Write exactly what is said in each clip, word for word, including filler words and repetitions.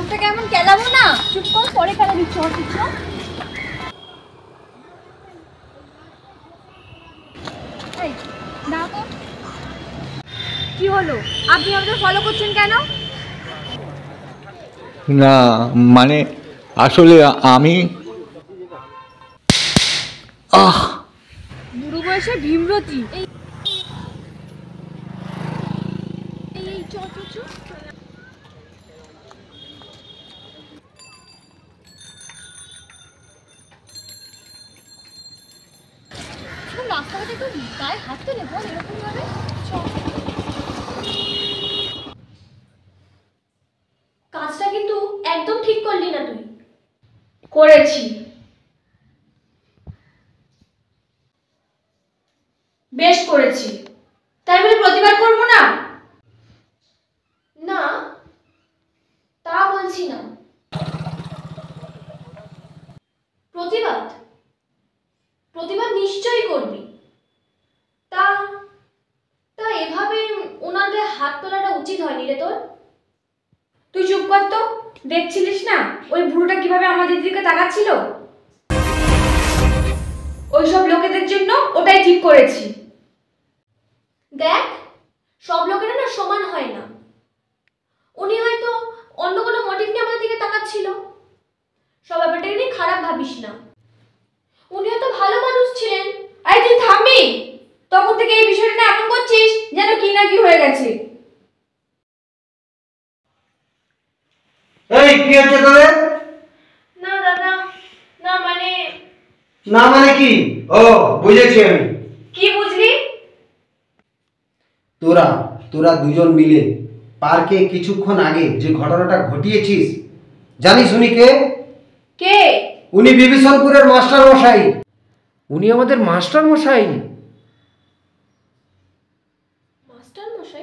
বাছুরটাকে এমন কেলাবো না। চুপ কর, পরে কেলাবি। চল কিছু কি হলো? আপনি আমাদের ফলো করছেন কেন? না মানে আসলে আমি আহ বুড়ো বয়সে ভীমরতি। এই এই চ চ চ রাস্তাঘাটে একটু গায়ে হাত তুলে বল এরকম ভাবে। কাজটা কিন্তু একদম ঠিক করলি না তুই। করেছি, বেশ করেছি। তাই বলে প্রতিবাদ করবো না? না, তা বলছি না। প্রতিবাদ প্রতিবাদ নিশ্চয়ই করবি। তা তা এভাবে ওনাদের হাত তোলাটা উচিত হয়নি রে তোর। তুই চুপ কর তো। দেখছিলিস না ওই বুড়োটা কিভাবে আমাদের দিকে তাকাচ্ছিল? ওইসব লোকেদের জন্য ওটাই ঠিক করেছি। দেখ, সব লোকেরা না সমান হয় না। উনি হয়তো অন্য কোনো মোটিভ নিয়ে আমাদের দিকে তাকাচ্ছিল। সব ব্যাপারটাকে নিয়ে খারাপ ভাবিস না। উনি হয়তো ভালো মানুষ ছিলেন। আরে তুই থামবি? তখন থেকে এই বিষয়টা এমন করছিস যেন কি না কি হয়ে গেছে। এই কি হচ্ছে তোদের? না দাদা, না মানে না মানে কি? ও বুঝেছি আমি। কি বুঝলি? তোরা তোরা দুজন মিলে পার্কে কিছুক্ষণ আগে যে ঘটনাটা ঘটিয়েছিস, জানিস উনি কে? কে? উনি বিভীষণপুরের মাস্টার মশাই। উনি আমাদের মাস্টার মশাই। মাস্টার মশাই?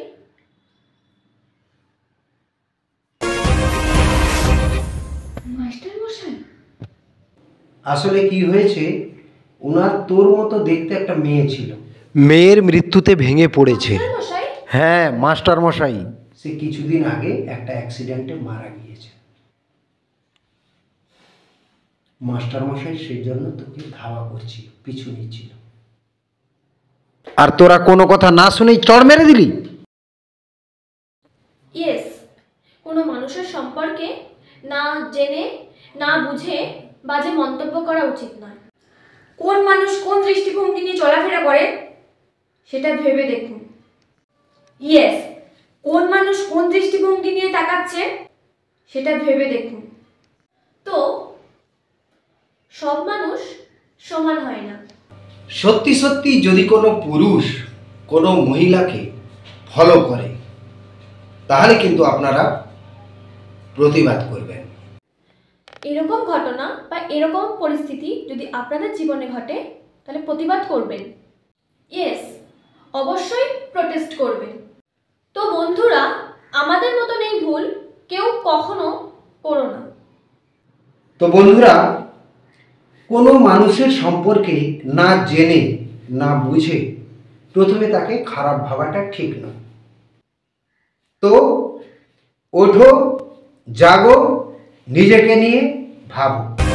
মাস্টার মশাই? আসলে কি হয়েছে, ওনার তোর মতো দেখতে একটা মেয়ে ছিল, মেয়ের মৃত্যুতে ভেঙে পড়েছে। মশাই? হ্যাঁ, মাস্টার মশাই। সে কিছুদিন আগে একটা অ্যাক্সিডেন্টে মারা গিয়েছে। মাস্টার মশাই সেই জন্য তোকে ধাওয়া করছিল, পিছু নিচ্ছিল, আর তোরা কোনো কথা না শুনেই চড় মেরে দিলি। ইয়েস, কোনো মানুষের সম্পর্কে না জেনে না বুঝে বাজে মন্তব্য করা উচিত নয়। কোন মানুষ কোন দৃষ্টিভঙ্গি নিয়ে চলাফেরা করে সেটা ভেবে দেখুন। ইয়েস, কোন মানুষ কোন দৃষ্টিভঙ্গি নিয়ে তাকাচ্ছে সেটা ভেবে দেখুন। তো সব মানুষ সমান হয় না। সত্যি সত্যি যদি কোনো পুরুষ কোনো মহিলাকে ফলো করে তাহলে কিন্তু আপনারা প্রতিবাদ করবেন। এরকম ঘটনা বা এরকম পরিস্থিতি যদি আপনাদের জীবনে ঘটে তাহলে প্রতিবাদ করবেন। ইয়েস, অবশ্যই প্রোটেস্ট করবেন। তো বন্ধুরা, আমাদের মতন এই ভুল কেউ কখনো করো না। তো বন্ধুরা, কোনো মানুষের সম্পর্কে না জেনে না বুঝে প্রথমে তাকে খারাপ ভাবাটা ঠিক নয়। তো ওঠো, জাগো, নিজেকে নিয়ে ভাবো।